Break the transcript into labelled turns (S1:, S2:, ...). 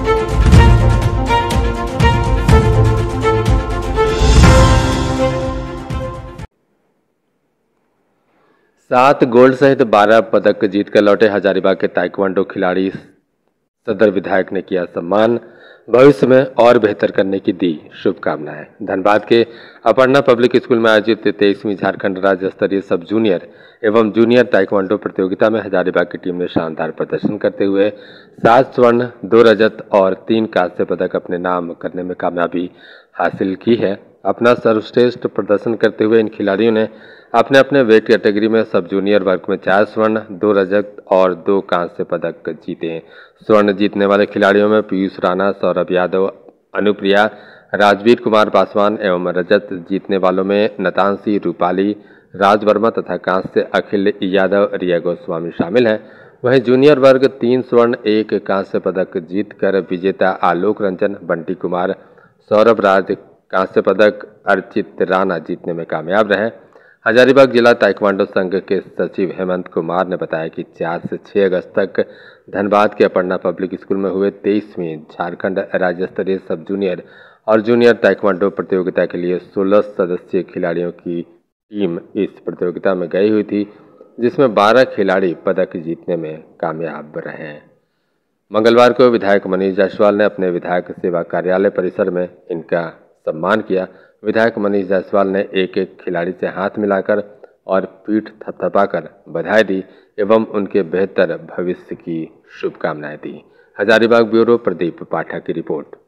S1: सात गोल्ड सहित 12 पदक जीतकर लौटे हजारीबाग के ताइक्वांडो खिलाड़ी सदर विधायक ने किया सम्मान। भविष्य में और बेहतर करने की दी शुभकामनाएं। धनबाद के अपर्णा पब्लिक स्कूल में आयोजित 23वीं झारखंड राज्य स्तरीय सब जूनियर एवं जूनियर ताइक्वांडो प्रतियोगिता में हजारीबाग की टीम ने शानदार प्रदर्शन करते हुए 7 स्वर्ण, 2 रजत और 3 कांस्य पदक अपने नाम करने में कामयाबी हासिल की है। अपना सर्वश्रेष्ठ प्रदर्शन करते हुए इन खिलाड़ियों ने अपने अपने वेट कैटेगरी में सब जूनियर वर्ग में 4 स्वर्ण, 2 रजत और 2 कांस्य पदक जीते हैं। स्वर्ण जीतने वाले खिलाड़ियों में पीयूष राणा, सौरभ यादव, अनुप्रिया, राजवीर कुमार पासवान एवं रजत जीतने वालों में नतांशी, रूपाली, राज वर्मा तथा कांस्य अखिल यादव, रिया गोस्वामी शामिल हैं। वहीं जूनियर वर्ग 3 स्वर्ण, 1 कांस्य पदक जीतकर विजेता आलोक रंजन, बंटी कुमार, सौरभ राज कांस्य पदक, अर्चित राणा जीतने में कामयाब रहे। हजारीबाग जिला ताइक्वांडो संघ के सचिव हेमंत कुमार ने बताया कि 4 से 6 अगस्त तक धनबाद के अपर्णा पब्लिक स्कूल में हुए 23वीं झारखंड राज्य स्तरीय सब जूनियर और जूनियर ताइक्वांडो प्रतियोगिता के लिए 16 सदस्यीय खिलाड़ियों की टीम इस प्रतियोगिता में गई हुई थी, जिसमें 12 खिलाड़ी पदक जीतने में कामयाब रहे। मंगलवार को विधायक मनीष जायसवाल ने अपने विधायक सेवा कार्यालय परिसर में इनका सम्मान किया। विधायक मनीष जायसवाल ने एक एक खिलाड़ी से हाथ मिलाकर और पीठ थपथपाकर बधाई दी एवं उनके बेहतर भविष्य की शुभकामनाएं दी। हजारीबाग ब्यूरो प्रदीप पाठक की रिपोर्ट।